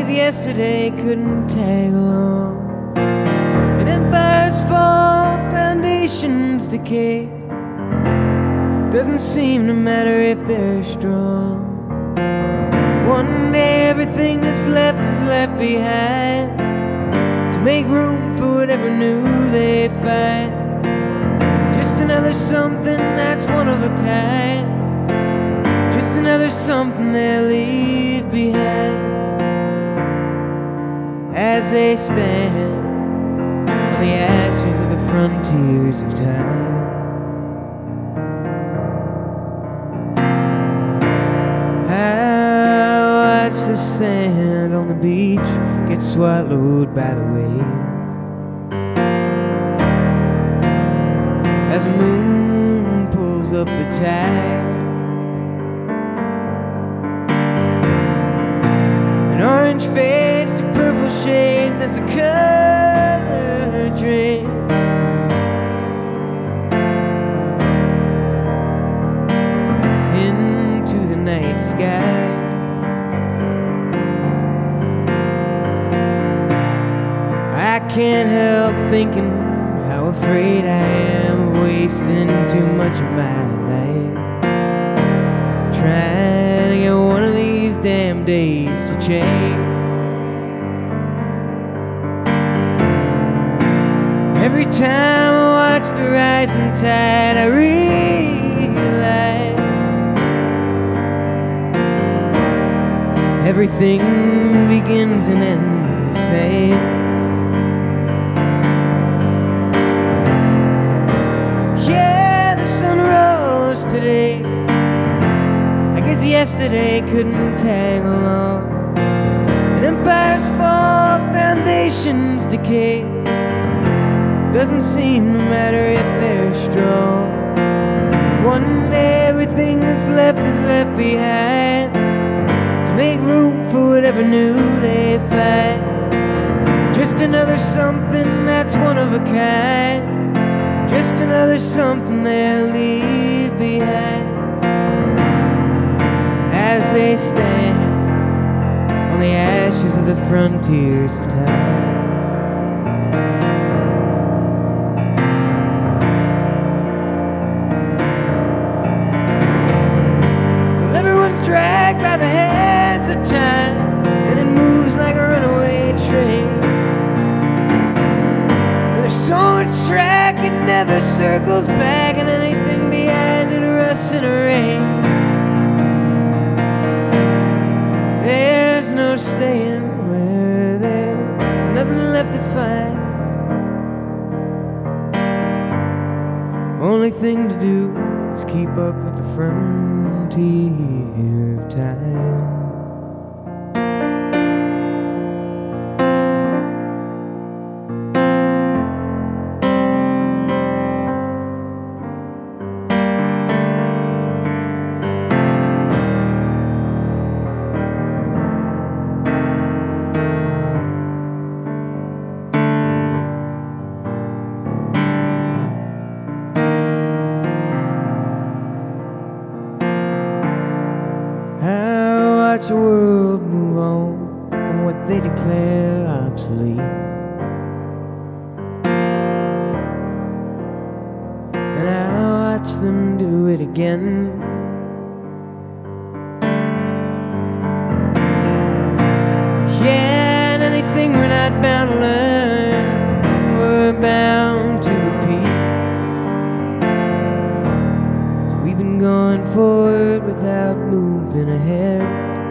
as yesterday couldn't tag along. And empires fall, foundations decay. Doesn't seem to matter if they're strong. One day everything that's left is left behind, to make room for whatever new they find. Just another something that's one of a kind, just another something they'll leave behind, as they stand on the ashes of the frontiers of time. I watch the sand on the beach get swallowed by the waves, as the moon pulls up the tide. An orange fades to purple shades as the color drains. Into the night sky. I can't help thinking how afraid I am of wasting too much of my life, trying to get one of these damn days to change. Every time I watch the rising tide, I realize everything begins and ends the same. Today, I guess yesterday couldn't tag along. And empires fall, foundations decay. Doesn't seem to matter if they're strong. One day everything that's left is left behind, to make room for whatever new they find. Just another something that's one of a kind, just another something they'll leave behind, as they stand on the ashes of the frontiers of time. Well, everyone's dragged by the hands of time, and it moves like a runaway train. So much track, it never circles back, and anything behind it rusts in a rain. There's no staying where there's nothing left to find. Only thing to do is keep up with the frontier of time. Watch the world move on from what they declare obsolete, and I watch them do it again. Yeah, and anything we're not bound to learn, we're bound to repeat. So we've been going forward without moving ahead.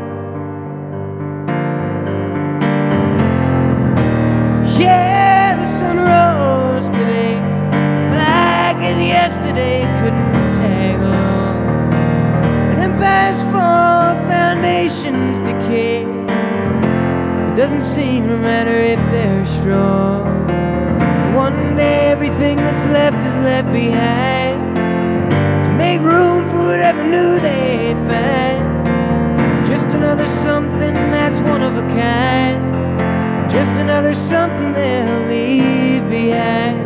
Yeah, the sun rose today, like as yesterday couldn't tag along. And empires fall, foundations decay. It doesn't seem to matter if they're strong. One day everything that's left is left behind, to make room for whatever new they find. Just another something that's one of a kind, just another something they'll leave behind,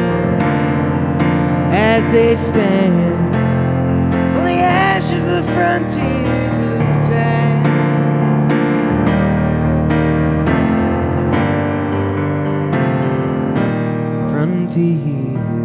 as they stand on the ashes of the frontiers of time. deep.